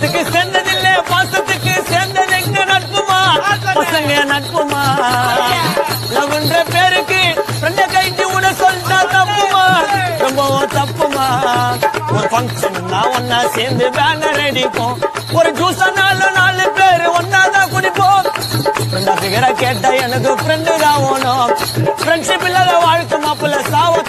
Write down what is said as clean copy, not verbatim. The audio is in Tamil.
பணத்துக்கு சேர்ந்ததில்ல பாசத்துக்கு சேர்ந்தது எங்க நட்புமா பசங்க நட்புமா லவ்ன்ற பேருக்கு ஃப்ரெண்ட கைட்டு உட சொல்லிட்டா தப்புமா ரொம்பவும் தப்புமா ஒரு ஃபங்க்ஷன்னா ஒன்னா சேர்ந்து பேனர் அடிப்போம் ஒரு ஜூஸா நாலு பேரு ஒன்னாதான் குடிப்போம் ஃப்ரெண்டா ஃபிகரா கேட்டா எனக்கு ஃப்ரெண்டு தான் வேணும் ஃப்ரெண்ட்ஷிப் இல்லாத வாழ்க்கை மாப்பிள்ள சாவ